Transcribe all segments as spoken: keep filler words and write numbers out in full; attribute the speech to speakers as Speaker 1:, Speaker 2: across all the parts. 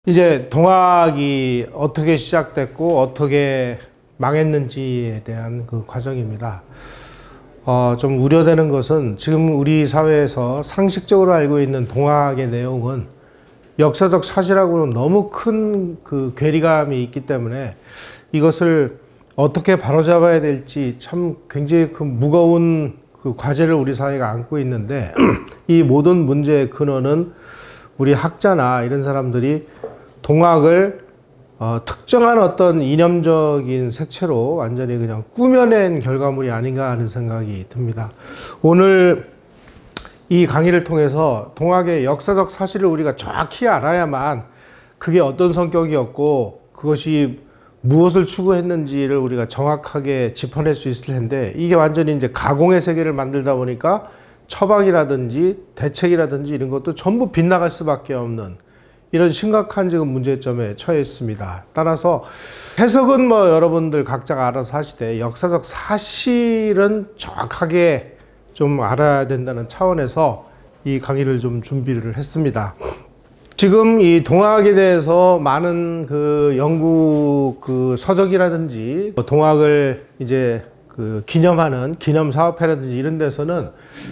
Speaker 1: 이제 동학이 어떻게 시작됐고 어떻게 망했는지에 대한 그 과정입니다. 어, 좀 우려되는 것은 지금 우리 사회에서 상식적으로 알고 있는 동학의 내용은 역사적 사실하고는 너무 큰 그 괴리감이 있기 때문에 이것을 어떻게 바로잡아야 될지 참 굉장히 그 무거운 그 과제를 우리 사회가 안고 있는데 이 모든 문제의 근원은 우리 학자나 이런 사람들이 동학을 어, 특정한 어떤 이념적인 색채로 완전히 그냥 꾸며낸 결과물이 아닌가 하는 생각이 듭니다. 오늘 이 강의를 통해서 동학의 역사적 사실을 우리가 정확히 알아야만 그게 어떤 성격이었고 그것이 무엇을 추구했는지를 우리가 정확하게 짚어낼 수 있을 텐데, 이게 완전히 이제 가공의 세계를 만들다 보니까 처방이라든지 대책이라든지 이런 것도 전부 빗나갈 수밖에 없는 이런 심각한 지금 문제점에 처해 있습니다. 따라서 해석은 뭐 여러분들 각자가 알아서 하시되 역사적 사실은 정확하게 좀 알아야 된다는 차원에서 이 강의를 좀 준비를 했습니다. 지금 이 동학에 대해서 많은 그 연구 그 서적이라든지 동학을 이제 그 기념하는 기념사업회라든지 이런 데서는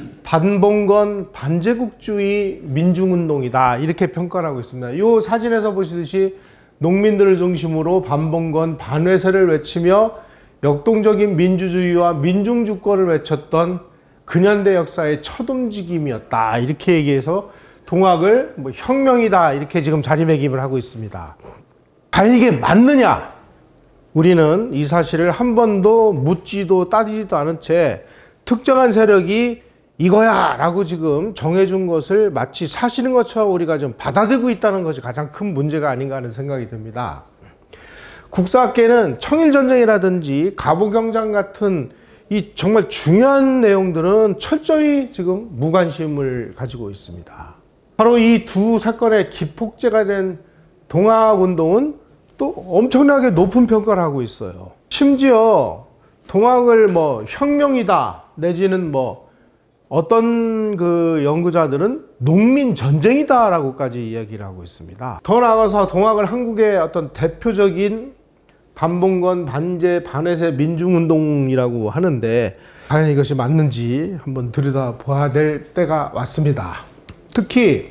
Speaker 1: 반봉건 반제국주의 민중운동이다 이렇게 평가를 하고 있습니다. 이 사진에서 보시듯이 농민들을 중심으로 반봉건 반회세를 외치며 역동적인 민주주의와 민중주권을 외쳤던 근현대 역사의 첫 움직임이었다 이렇게 얘기해서 동학을 뭐 혁명이다 이렇게 지금 자리매김을 하고 있습니다. 과연 이게 맞느냐? 우리는 이 사실을 한 번도 묻지도 따지지도 않은 채 특정한 세력이 이거야 라고 지금 정해준 것을 마치 사실인 것처럼 우리가 좀 받아들이고 있다는 것이 가장 큰 문제가 아닌가 하는 생각이 듭니다. 국사학계는 청일전쟁이라든지 갑오경장 같은 이 정말 중요한 내용들은 철저히 지금 무관심을 가지고 있습니다. 바로 이 두 사건의 기폭제가 된 동학운동은 또 엄청나게 높은 평가를 하고 있어요. 심지어 동학을 뭐 혁명이다 내지는 뭐 어떤 그 연구자들은 농민 전쟁이다 라고까지 이야기를 하고 있습니다. 더 나아가서 동학을 한국의 어떤 대표적인 반봉건 반제 반회세 민중운동이라고 하는데 과연 이것이 맞는지 한번 들여다봐야 될 때가 왔습니다. 특히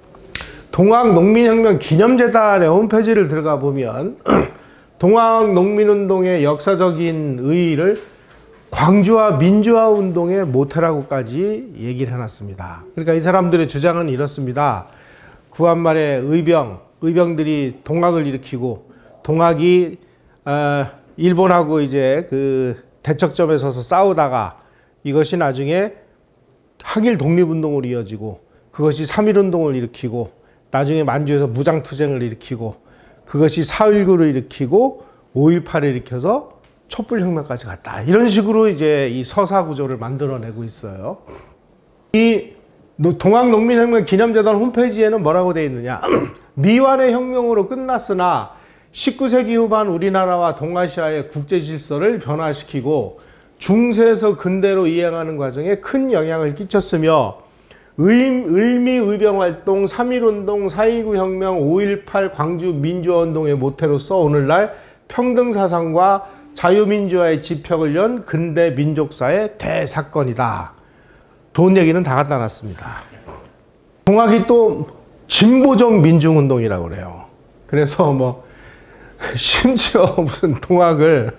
Speaker 1: 동학농민혁명 기념재단의 홈페이지를 들어가 보면 동학농민운동의 역사적인 의의를 광주화 민주화운동의 모태라고까지 얘기를 해놨습니다. 그러니까 이 사람들의 주장은 이렇습니다. 구한말에 의병, 의병들이 동학을 일으키고 동학이 어, 일본하고 이제 그 대척점에 서서 싸우다가 이것이 나중에 항일 독립운동으로 이어지고 그것이 삼일운동을 일으키고 나중에 만주에서 무장투쟁을 일으키고 그것이 사일구를 일으키고 오일팔을 일으켜서 촛불혁명까지 갔다. 이런 식으로 이제 이 서사 구조를 만들어내고 있어요. 이 동학농민혁명 기념재단 홈페이지에는 뭐라고 되어 있느냐. 미완의 혁명으로 끝났으나 십구 세기 후반 우리나라와 동아시아의 국제질서를 변화시키고 중세에서 근대로 이행하는 과정에 큰 영향을 끼쳤으며 을미의병활동, 삼일운동, 사일구 혁명, 오일팔 광주 민주화운동의 모태로서 오늘날 평등사상과 자유민주화의 지평을 연 근대 민족사의 대사건이다. 좋은 얘기는 다 갖다 놨습니다. 동학이 또 진보적 민중운동이라고 그래요. 그래서 뭐 심지어 무슨 동학을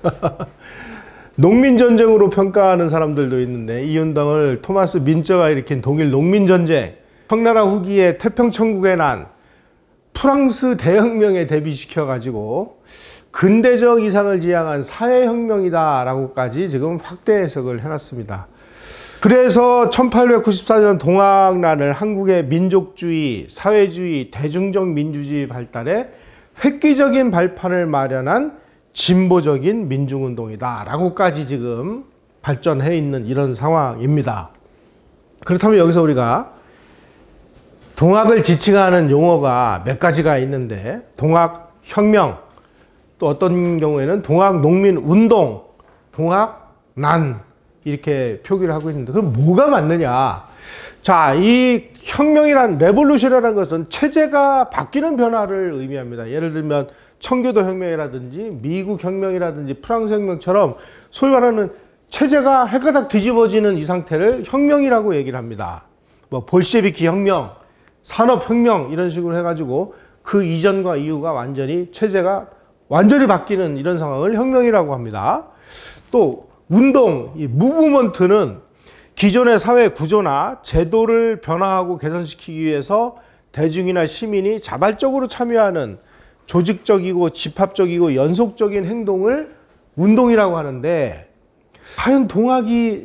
Speaker 1: 농민전쟁으로 평가하는 사람들도 있는데 이 운동을 토마스 민처가 일으킨 독일 농민전쟁, 청나라 후기에 태평천국의 난, 프랑스 대혁명에 대비시켜 가지고 근대적 이상을 지향한 사회혁명이다 라고까지 지금 확대 해석을 해놨습니다. 그래서 천팔백구십사 년 동학난을 한국의 민족주의, 사회주의, 대중적 민주주의 발달에 획기적인 발판을 마련한 진보적인 민중운동이다 라고까지 지금 발전해 있는 이런 상황입니다. 그렇다면 여기서 우리가 동학을 지칭하는 용어가 몇 가지가 있는데 동학혁명, 또 어떤 경우에는 동학농민운동, 동학난 이렇게 표기를 하고 있는데 그럼 뭐가 맞느냐. 자, 이 혁명이란 레볼루션이라는 것은 체제가 바뀌는 변화를 의미합니다. 예를 들면 청교도 혁명이라든지 미국 혁명이라든지 프랑스 혁명처럼 소위 말하는 체제가 해가닥 뒤집어지는 이 상태를 혁명이라고 얘기를 합니다. 뭐 볼셰비키 혁명, 산업혁명 이런 식으로 해가지고 그 이전과 이후가 완전히 체제가 완전히 바뀌는 이런 상황을 혁명이라고 합니다. 또 운동, 이 무브먼트는 기존의 사회 구조나 제도를 변화하고 개선시키기 위해서 대중이나 시민이 자발적으로 참여하는 조직적이고 집합적이고 연속적인 행동을 운동이라고 하는데, 과연 동학이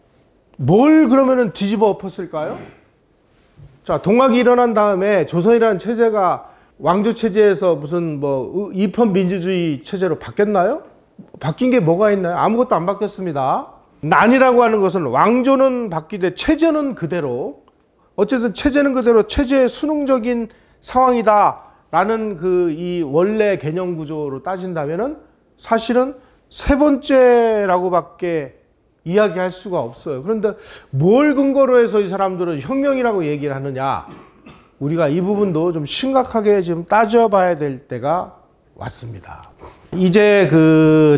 Speaker 1: 뭘 그러면은 뒤집어 엎었을까요? 자, 동학이 일어난 다음에 조선이라는 체제가 왕조 체제에서 무슨 뭐 입헌 민주주의 체제로 바뀌었나요? 바뀐 게 뭐가 있나요? 아무것도 안 바뀌었습니다. 난이라고 하는 것은 왕조는 바뀌되 체제는 그대로, 어쨌든 체제는 그대로 체제의 수능적인 상황이다 라는 그 이 원래 개념 구조로 따진다면은 사실은 세 번째라고 밖에 이야기할 수가 없어요. 그런데 뭘 근거로 해서 이 사람들은 혁명이라고 얘기를 하느냐, 우리가 이 부분도 좀 심각하게 지금 따져봐야 될 때가 왔습니다. 이제 그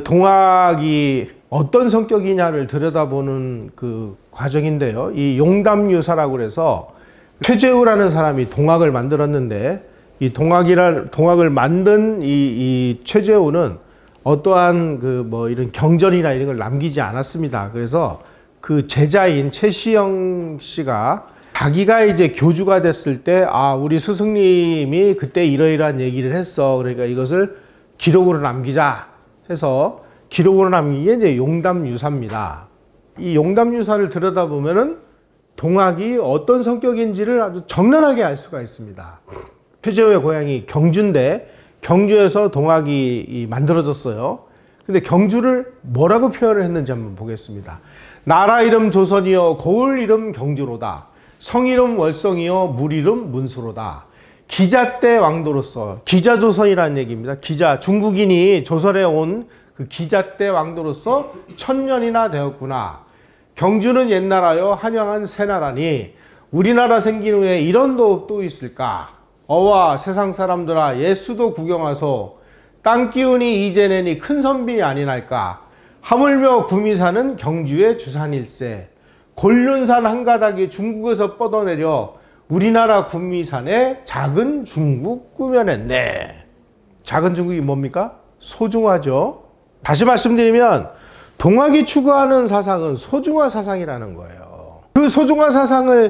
Speaker 1: 동학이 어떤 성격이냐를 들여다보는 그 과정인데요. 이 용담유사라고 그래서 최재우라는 사람이 동학을 만들었는데, 이 동학이란 동학을 만든 이, 이 최재우는 어떠한 그 뭐 이런 경전이나 이런 걸 남기지 않았습니다. 그래서 그 제자인 최시영 씨가 자기가 이제 교주가 됐을 때, 아, 우리 스승님이 그때 이러이러한 얘기를 했어. 그러니까 이것을 기록으로 남기자 해서 기록으로 남긴 게 이제 용담유사입니다. 이 용담유사를 들여다보면은 동학이 어떤 성격인지를 아주 적나라하게 알 수가 있습니다. 최재우의 고향이 경주인데 경주에서 동학이 만들어졌어요. 근데 경주를 뭐라고 표현을 했는지 한번 보겠습니다. 나라 이름 조선이여 고을 이름 경주로다. 성 이름 월성이여 물 이름 문수로다. 기자 때 왕도로서, 기자조선이라는 얘기입니다. 기자, 중국인이 조선에 온 그 기자 때 왕도로서 천년이나 되었구나. 경주는 옛나라여 한양한 새나라니 우리나라 생긴 후에 이런 도 또 있을까? 어와 세상 사람들아 예수도 구경하소. 땅 기운이 이제내니 큰 선비 아니랄까. 하물며 구미산은 경주의 주산일세. 곤륜산 한 가닥이 중국에서 뻗어내려 우리나라 구미산에 작은 중국 꾸며냈네. 작은 중국이 뭡니까? 소중화죠. 다시 말씀드리면 동학이 추구하는 사상은 소중화 사상이라는 거예요. 그 소중화 사상을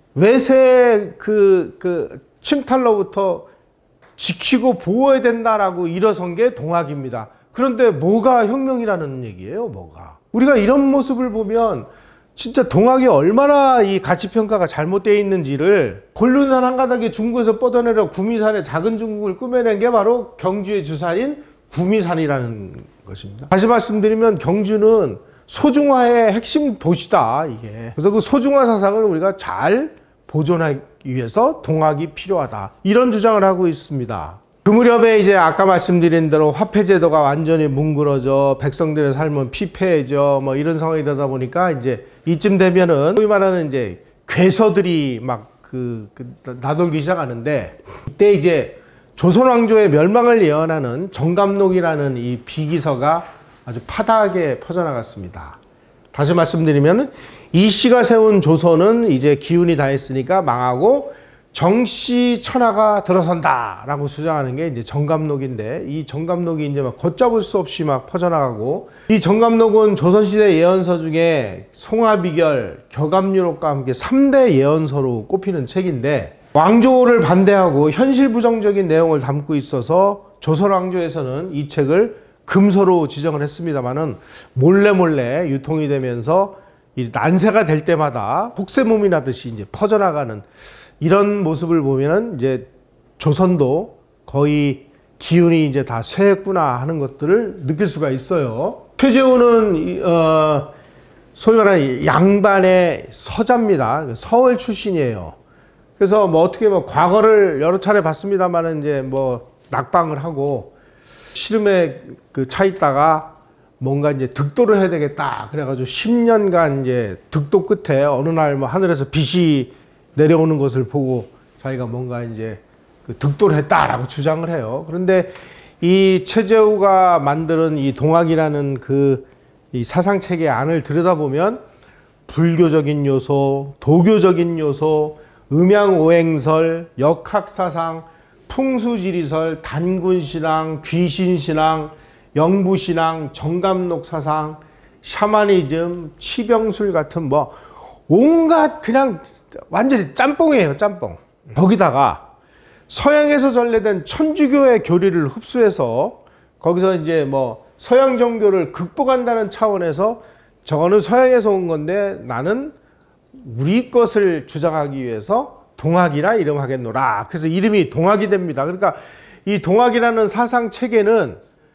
Speaker 1: 외세 그, 그 침탈로부터 지키고 보호해야 된다라고 일어선 게 동학입니다. 그런데 뭐가 혁명이라는 얘기예요? 뭐가? 우리가 이런 모습을 보면 진짜 동학이 얼마나 이 가치평가가 잘못되어 있는지를, 곤륜산 한 가닥이 중국에서 뻗어내려 구미산에 작은 중국을 꾸며낸 게 바로 경주의 주산인 구미산이라는 것입니다. 다시 말씀드리면 경주는 소중화의 핵심 도시다, 이게. 그래서 그 소중화 사상을 우리가 잘 보존하기 위해서 동학이 필요하다, 이런 주장을 하고 있습니다. 그 무렵에 이제 아까 말씀드린 대로 화폐제도가 완전히 뭉그러져 백성들의 삶은 피폐해져 뭐 이런 상황이 되다 보니까 이제 이쯤 되면은 소위 말하는 이제 괴서들이 막 그 그 나돌기 시작하는데, 이때 이제 조선 왕조의 멸망을 예언하는 정감록이라는 이 비기서가 아주 파다하게 퍼져나갔습니다. 다시 말씀드리면 이 씨가 세운 조선은 이제 기운이 다 했으니까 망하고 정씨 천하가 들어선다 라고 주장하는 게 이제 정감록인데, 이 정감록이 이제 막 걷잡을 수 없이 막 퍼져나가고, 이 정감록은 조선시대 예언서 중에 송화비결, 격암유록과 함께 삼 대 예언서로 꼽히는 책인데, 왕조를 반대하고 현실 부정적인 내용을 담고 있어서 조선 왕조에서는 이 책을 금서로 지정을 했습니다만은 몰래 몰래 유통이 되면서 이 난세가 될 때마다 혹세무민 하듯이 이제 퍼져나가는 이런 모습을 보면은 이제 조선도 거의 기운이 이제 다 쇠했구나 하는 것들을 느낄 수가 있어요. 최재우는 어 소위 말하는 양반의 서자입니다. 서울 출신이에요. 그래서 뭐 어떻게 뭐 과거를 여러 차례 봤습니다만은 이제 뭐 낙방을 하고 시름에 그 차 있다가 뭔가 이제 득도를 해야 되겠다. 그래가지고 십 년간 이제 득도 끝에 어느 날 뭐 하늘에서 빛이 내려오는 것을 보고 자기가 뭔가 이제 그 득도를 했다라고 주장을 해요. 그런데 이 최재우가 만드는 이 동학이라는 그 이 사상 체계 안을 들여다보면 불교적인 요소, 도교적인 요소, 음양오행설, 역학사상, 풍수지리설, 단군신앙, 귀신신앙, 영부신앙, 정감록사상, 샤머니즘, 치병술 같은 뭐 온갖 그냥 완전히 짬뽕이에요. 짬뽕. 거기다가 서양에서 전래된 천주교의 교리를 흡수해서 거기서 이제 뭐 서양 종교를 극복한다는 차원에서 저거는 서양에서 온 건데 나는 우리 것을 주장하기 위해서 동학이라 이름하겠노라. 그래서 이름이 동학이 됩니다. 그러니까 이 동학이라는 사상 체계는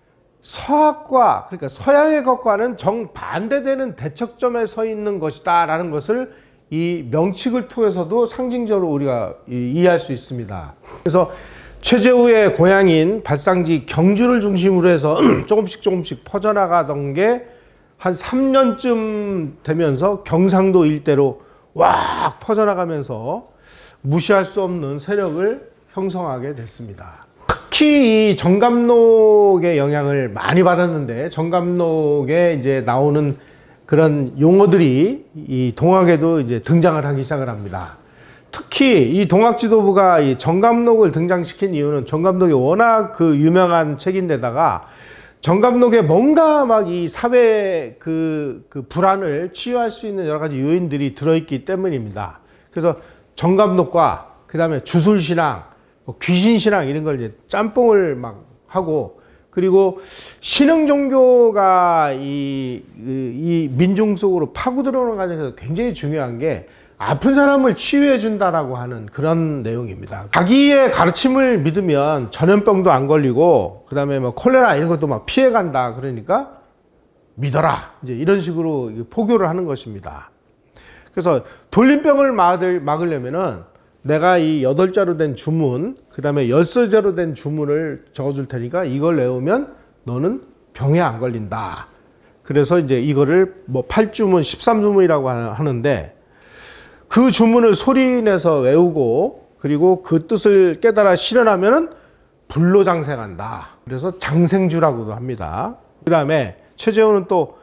Speaker 1: 서학과, 그러니까 서양의 것과는 정반대되는 대척점에 서 있는 것이다 라는 것을 이 명칭을 통해서도 상징적으로 우리가 이해할 수 있습니다. 그래서 최재우의 고향인 발상지 경주를 중심으로 해서 조금씩 조금씩 퍼져나가던 게 한 삼 년쯤 되면서 경상도 일대로 왁 퍼져나가면서 무시할 수 없는 세력을 형성하게 됐습니다. 특히 이 정감록의 영향을 많이 받았는데 정감록에 이제 나오는 그런 용어들이 이 동학에도 이제 등장을 하기 시작을 합니다. 특히 이 동학지도부가 이 정감록을 등장시킨 이유는 정감록이 워낙 그 유명한 책인데다가 정감록에 뭔가 막 이 사회 그, 그 불안을 치유할 수 있는 여러 가지 요인들이 들어있기 때문입니다. 그래서 정감록과 그 다음에 주술신앙, 뭐 귀신신앙 이런 걸 이제 짬뽕을 막 하고 그리고 신흥 종교가 이, 이 민중 속으로 파고 들어오는 과정에서 굉장히 중요한 게 아픈 사람을 치유해 준다라고 하는 그런 내용입니다. 자기의 가르침을 믿으면 전염병도 안 걸리고 그 다음에 뭐 콜레라 이런 것도 막 피해 간다. 그러니까 믿어라. 이제 이런 식으로 포교를 하는 것입니다. 그래서 돌림병을 막을, 막으려면은 내가 이 여덟 자로 된 주문, 그 다음에 열세 자로 된 주문을 적어줄 테니까 이걸 외우면 너는 병에 안 걸린다. 그래서 이제 이거를 뭐 팔 주문, 십삼 주문이라고 하는데 그 주문을 소리내서 외우고 그리고 그 뜻을 깨달아 실현하면은 불로 장생한다. 그래서 장생주라고도 합니다. 그 다음에 최재우는 또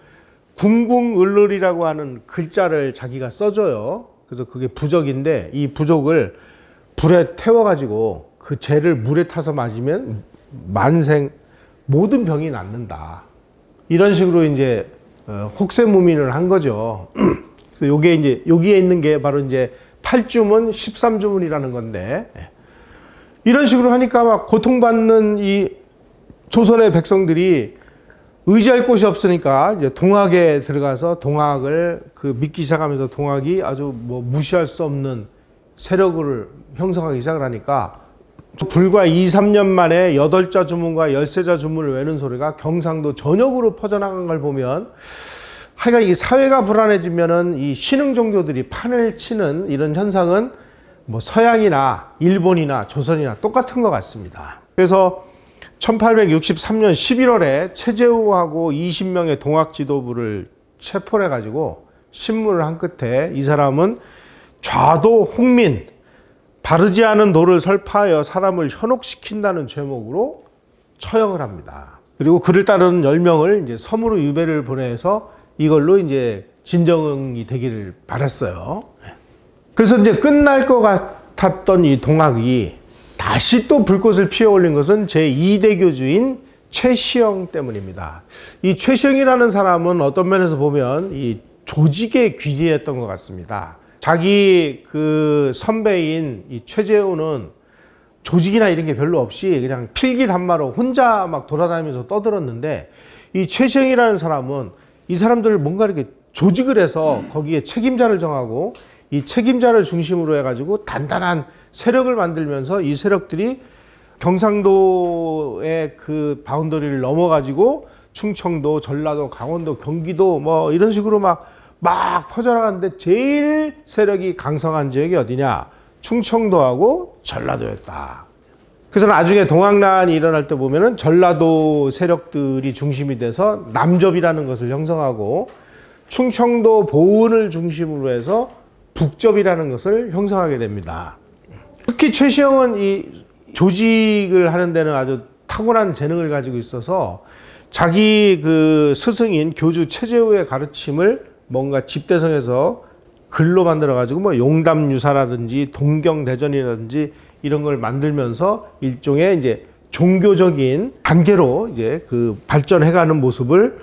Speaker 1: 궁궁을룰이라고 하는 글자를 자기가 써줘요. 그래서 그게 부적인데 이 부적을 불에 태워가지고 그 재를 물에 타서 마시면 만생 모든 병이 낫는다. 이런 식으로 이제 혹세무민을 한 거죠. 요게 이제 여기에 있는 게 바로 이제 팔 주문, 십삼 주문이라는 건데 이런 식으로 하니까 막 고통받는 이 조선의 백성들이 의지할 곳이 없으니까 이제 동학에 들어가서 동학을 그 믿기 시작하면서 동학이 아주 뭐 무시할 수 없는 세력을 형성하기 시작을 하니까 불과 이, 삼 년 만에 여덟 자 주문과 열세 자 주문을 외는 소리가 경상도 전역으로 퍼져나간 걸 보면 하여간 이 사회가 불안해지면은 이 신흥 종교들이 판을 치는 이런 현상은 뭐 서양이나 일본이나 조선이나 똑같은 것 같습니다. 그래서 천팔백육십삼 년 십일월에 최재우하고 이십 명의 동학 지도부를 체포를 해가지고 신문을 한 끝에 이 사람은 좌도 홍민, 바르지 않은 도를 설파하여 사람을 현혹시킨다는 제목으로 처형을 합니다. 그리고 그를 따르는 열 명을 이제 섬으로 유배를 보내서 이걸로 이제 진정이 되기를 바랐어요. 그래서 이제 끝날 것 같았던 이 동학이 다시 또 불꽃을 피워 올린 것은 제이 대교주인 최시영 때문입니다. 이 최시영이라는 사람은 어떤 면에서 보면 이 조직에 귀재했던 것 같습니다. 자기 그 선배인 이 최재우는 조직이나 이런 게 별로 없이 그냥 필기단마로 혼자 막 돌아다니면서 떠들었는데 이 최시영이라는 사람은 이 사람들을 뭔가 이렇게 조직을 해서 거기에 책임자를 정하고 이 책임자를 중심으로 해가지고 단단한 세력을 만들면서 이 세력들이 경상도의 그 바운더리를 넘어가지고 충청도, 전라도, 강원도, 경기도 뭐 이런 식으로 막, 막 퍼져나가는데 제일 세력이 강성한 지역이 어디냐? 충청도하고 전라도였다. 그래서 나중에 동학난이 일어날 때 보면은 전라도 세력들이 중심이 돼서 남접이라는 것을 형성하고 충청도 보은을 중심으로 해서 북접이라는 것을 형성하게 됩니다. 특히 최시영은 이 조직을 하는 데는 아주 탁월한 재능을 가지고 있어서 자기 그 스승인 교주 최재우의 가르침을 뭔가 집대성에서 글로 만들어 가지고 뭐 용담유사라든지 동경대전이라든지 이런 걸 만들면서 일종의 이제 종교적인 단계로 이제 그 발전해가는 모습을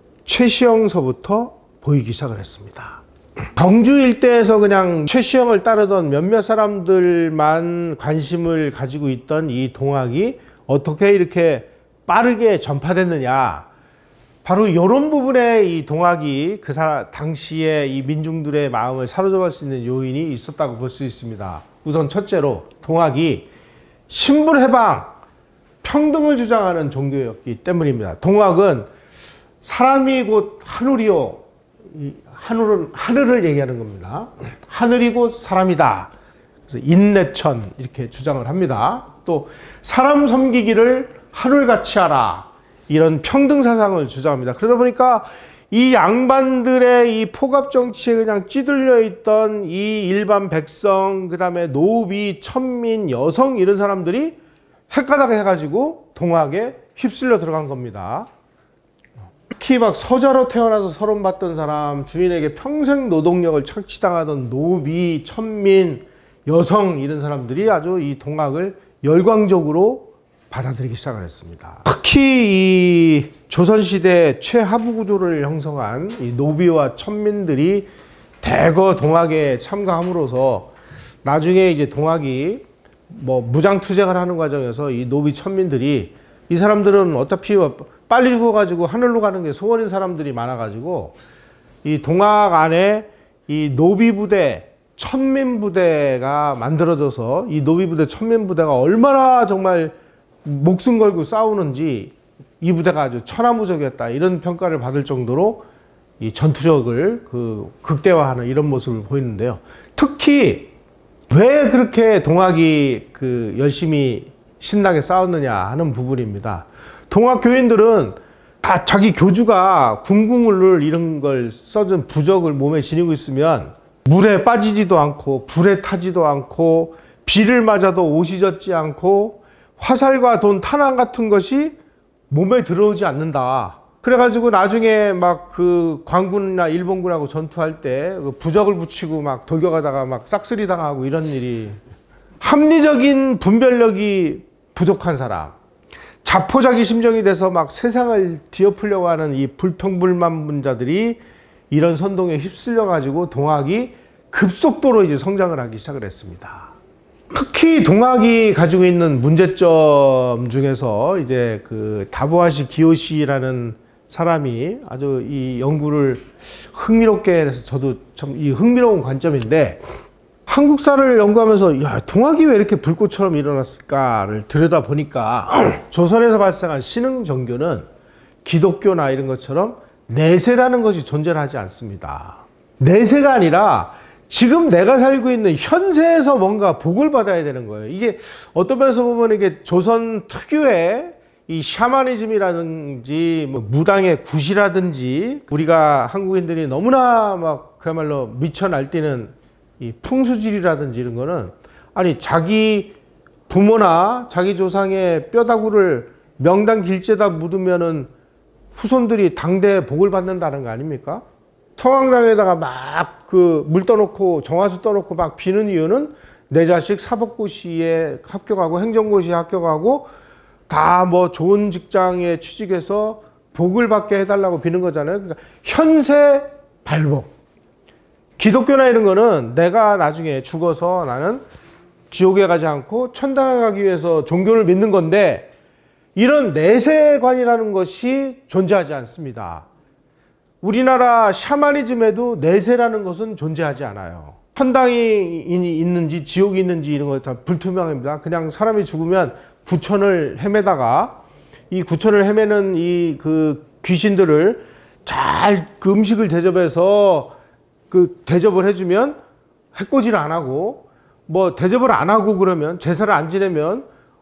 Speaker 1: 최시영서부터 보이기 시작을 했습니다. 경주 일대에서 그냥 최시영을 따르던 몇몇 사람들만 관심을 가지고 있던 이 동학이 어떻게 이렇게 빠르게 전파됐느냐, 바로 이런 부분에 이 동학이 그 사, 당시에 이 민중들의 마음을 사로잡을 수 있는 요인이 있었다고 볼 수 있습니다. 우선 첫째로 동학이 신분해방, 평등을 주장하는 종교였기 때문입니다. 동학은 사람이 곧 하늘이요, 이 하늘은 하늘을 얘기하는 겁니다. 하늘이 곧 사람이다. 그래서 인내천 이렇게 주장을 합니다. 또 사람 섬기기를 하늘같이 하라, 이런 평등 사상을 주장합니다. 그러다 보니까 이 양반들의 이 포갑 정치에 그냥 찌들려 있던 이 일반 백성, 그 다음에 노비, 천민, 여성 이런 사람들이 헷가닥 해가지고 동학에 휩쓸려 들어간 겁니다. 특히 막 서자로 태어나서 서론받던 사람, 주인에게 평생 노동력을 착취당하던 노비, 천민, 여성 이런 사람들이 아주 이 동학을 열광적으로 받아들이기 시작을 했습니다. 특히 이 조선시대 최하부 구조를 형성한 이 노비와 천민들이 대거 동학에 참가함으로써 나중에 이제 동학이 뭐 무장투쟁을 하는 과정에서 이 노비 천민들이, 이 사람들은 어차피 빨리 죽어가지고 하늘로 가는 게 소원인 사람들이 많아가지고 이 동학 안에 이 노비 부대, 천민 부대가 만들어져서 이 노비 부대, 천민 부대가 얼마나 정말 목숨 걸고 싸우는지, 이 부대가 아주 천하무적이었다 이런 평가를 받을 정도로 이 전투력을 그 극대화하는 이런 모습을 보이는데요. 특히 왜 그렇게 동학이 그 열심히 신나게 싸웠느냐 하는 부분입니다. 동학 교인들은 다 자기 교주가 궁궁을 이런 걸 써준 부적을 몸에 지니고 있으면 물에 빠지지도 않고 불에 타지도 않고 비를 맞아도 옷이 젖지 않고 화살과 돈, 탄환 같은 것이 몸에 들어오지 않는다. 그래가지고 나중에 막 그 광군이나 일본군하고 전투할 때 부적을 붙이고 막 돌격하다가 막 싹쓸이 당하고 이런 일이, 합리적인 분별력이 부족한 사람, 자포자기 심정이 돼서 막 세상을 뒤엎으려고 하는 이 불평불만분자들이 이런 선동에 휩쓸려 가지고 동학이 급속도로 이제 성장을 하기 시작을 했습니다. 특히 동학이 가지고 있는 문제점 중에서 이제 그 다부아시 기요시라는 사람이 아주 이 연구를 흥미롭게 해서, 저도 참 이 흥미로운 관점인데, 한국사를 연구하면서 야, 동학이 왜 이렇게 불꽃처럼 일어났을까를 들여다 보니까 조선에서 발생한 신흥 종교는 기독교나 이런 것처럼 내세라는 것이 존재하지 않습니다. 내세가 아니라 지금 내가 살고 있는 현세에서 뭔가 복을 받아야 되는 거예요. 이게 어떤 면에서 보면 이게 조선 특유의 이 샤머니즘이라든지 뭐 무당의 굿이라든지, 우리가 한국인들이 너무나 막 그야말로 미쳐 날뛰는 이 풍수질이라든지 이런 거는, 아니 자기 부모나 자기 조상의 뼈다구를 명당 길재다 묻으면은 후손들이 당대 복을 받는다는 거 아닙니까? 성황당에다가 막 그 물 떠놓고 정화수 떠놓고 막 비는 이유는 내 자식 사법고시에 합격하고 행정고시에 합격하고 다 뭐 좋은 직장에 취직해서 복을 받게 해달라고 비는 거잖아요. 그러니까 현세 발복. 기독교나 이런 거는 내가 나중에 죽어서 나는 지옥에 가지 않고 천당에 가기 위해서 종교를 믿는 건데, 이런 내세관이라는 것이 존재하지 않습니다. 우리나라 샤머니즘에도 내세라는 것은 존재하지 않아요. 천당이 있는지 지옥이 있는지 이런 거 다 불투명합니다. 그냥 사람이 죽으면 구천을 헤매다가 이 구천을 헤매는 이 그 귀신들을 잘 그 음식을 대접해서 그 대접을 해주면 해코지를 안 하고, 뭐 대접을 안 하고 그러면 제사를 안 지내면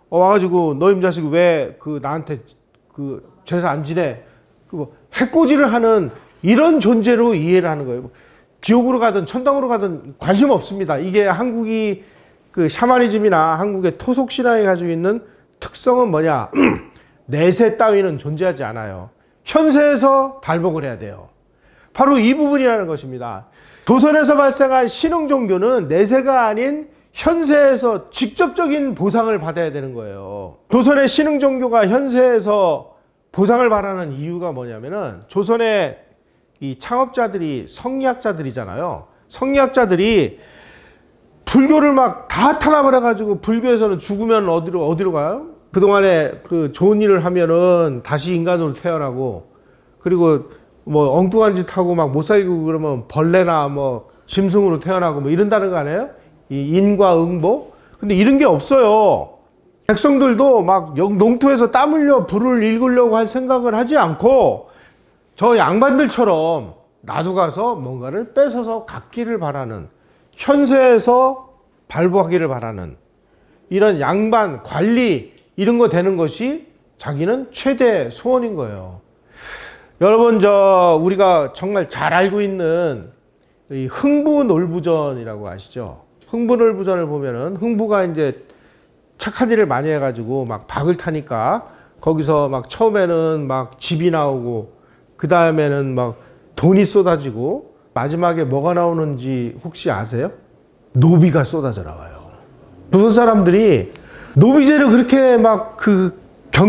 Speaker 1: 어, 와가지고 너희 자식 왜 그 나한테 그 제사 안 지내? 그 해코지를 하는 이런 존재로 이해를 하는 거예요. 지옥으로 가든 천당으로 가든 관심 없습니다. 이게 한국이 그 샤머니즘이나 한국의 토속 신앙이 가지고 있는 특성은 뭐냐? 내세 따위는 존재하지 않아요. 현세에서 발복을 해야 돼요. 바로 이 부분이라는 것입니다. 조선에서 발생한 신흥 종교는 내세가 아닌 현세에서 직접적인 보상을 받아야 되는 거예요. 조선의 신흥 종교가 현세에서 보상을 바라는 이유가 뭐냐면은 조선의 이 창업자들이 성리학자들이잖아요. 성리학자들이 불교를 막 다 탄압을 해가지고 불교에서는 죽으면 어디로 어디로 가요? 그동안에 그 좋은 일을 하면은 다시 인간으로 태어나고, 그리고 뭐 엉뚱한 짓 하고 막 못 살고 그러면 벌레나 뭐 짐승으로 태어나고 뭐 이런다는 거 아니에요? 이 인과응보? 근데 이런 게 없어요. 백성들도 막 농토에서 땀 흘려 불을 일구려고 할 생각을 하지 않고 저 양반들처럼 나도 가서 뭔가를 뺏어서 갖기를 바라는, 현세에서 발부하기를 바라는 이런 양반, 관리 이런 거 되는 것이 자기는 최대 소원인 거예요. 여러분, 저 우리가 정말 잘 알고 있는 이 흥부놀부전이라고 아시죠? 흥부놀부전을 보면은 흥부가 이제 착한 일을 많이 해가지고 막 박을 타니까 거기서 막 처음에는 막 집이 나오고 그 다음에는 막 돈이 쏟아지고 마지막에 뭐가 나오는지 혹시 아세요? 노비가 쏟아져 나와요. 조선 사람들이 노비제를 그렇게 막 그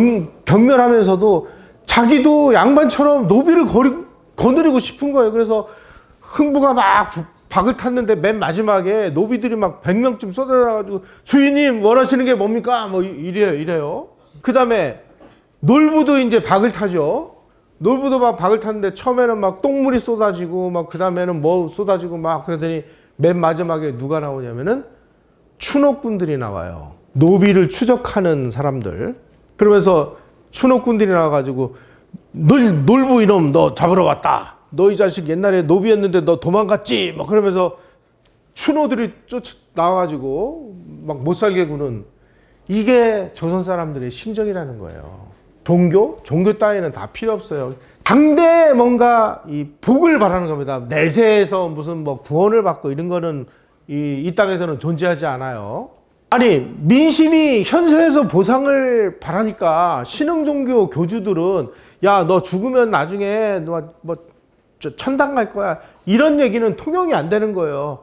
Speaker 1: 경멸하면서도 자기도 양반처럼 노비를 거리, 거느리고 싶은 거예요. 그래서 흥부가 막 박을 탔는데 맨 마지막에 노비들이 막 백 명쯤 쏟아져가지고 주인님 원하시는 게 뭡니까? 뭐 이래요, 이래요. 그 다음에 놀부도 이제 박을 타죠. 놀부도 막 박을 탔는데 처음에는 막 똥물이 쏟아지고 막 그 다음에는 뭐 쏟아지고 막 그러더니 맨 마지막에 누가 나오냐면은 추노꾼들이 나와요. 노비를 추적하는 사람들. 그러면서 추노꾼들이 나와가지고 놀, 놀부 이놈 너 잡으러 왔다. 너 이 자식 옛날에 노비였는데 너 도망갔지? 막 그러면서 추노들이 쫓아 나와가지고 막 못살게 구는, 이게 조선 사람들의 심정이라는 거예요. 종교? 종교 따위는 다 필요 없어요. 당대에 뭔가 이 복을 바라는 겁니다. 내세에서 무슨 뭐 구원을 받고 이런 거는 이, 이 땅에서는 존재하지 않아요. 아니, 민심이 현세에서 보상을 바라니까 신흥 종교 교주들은 야, 너 죽으면 나중에 너 뭐 천당 갈 거야, 이런 얘기는 통용이 안 되는 거예요.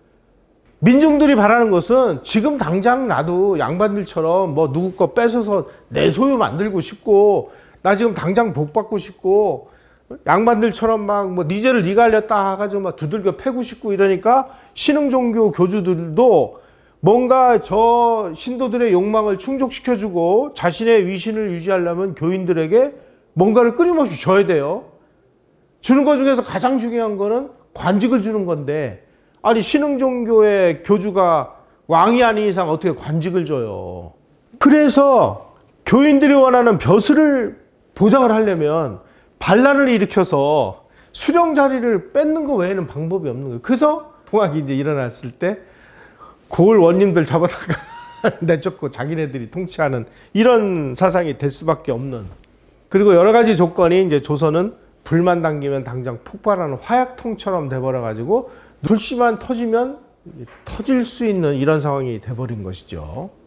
Speaker 1: 민중들이 바라는 것은 지금 당장 나도 양반들처럼 뭐 누구 거 뺏어서 내 소유 만들고 싶고, 나 지금 당장 복 받고 싶고, 양반들처럼 막 뭐 니제를 니가 알렸다 해가지고 막 두들겨 패고 싶고 이러니까 신흥 종교 교주들도 뭔가 저 신도들의 욕망을 충족시켜주고 자신의 위신을 유지하려면 교인들에게 뭔가를 끊임없이 줘야 돼요. 주는 것 중에서 가장 중요한 거는 관직을 주는 건데, 아니 신흥 종교의 교주가 왕이 아닌 이상 어떻게 관직을 줘요. 그래서 교인들이 원하는 벼슬을 보장을 하려면 반란을 일으켜서 수령 자리를 뺏는 거 외에는 방법이 없는 거예요. 그래서 봉학이 이제 일어났을 때 고을 원님들 잡아다가 내쫓고 자기네들이 통치하는 이런 사상이 될 수밖에 없는, 그리고 여러 가지 조건이 이제 조선은 불만 당기면 당장 폭발하는 화약통처럼 돼버려가지고 불씨만 터지면 터질 수 있는 이런 상황이 돼버린 것이죠.